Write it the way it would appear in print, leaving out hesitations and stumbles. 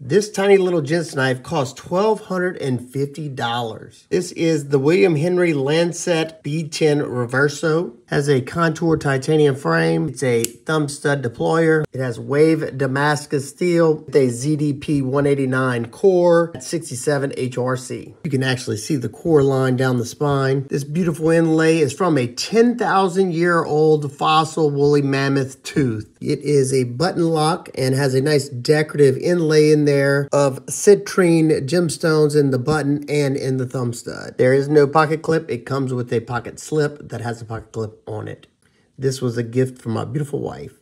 This tiny little gents knife costs $1,250. This is the William Henry Lancet B10 Reverso. Has a contour titanium frame. It's a thumb stud deployer. It has wave Damascus steel with a ZDP 189 core at 67 HRC. You can actually see the core line down the spine. This beautiful inlay is from a 10,000-year-old fossil woolly mammoth tooth. It is a button lock and has a nice decorative inlay in there of citrine gemstones in the button and in the thumb stud. There is no pocket clip. It comes with a pocket slip that has a pocket clip on it. This was a gift from my beautiful wife.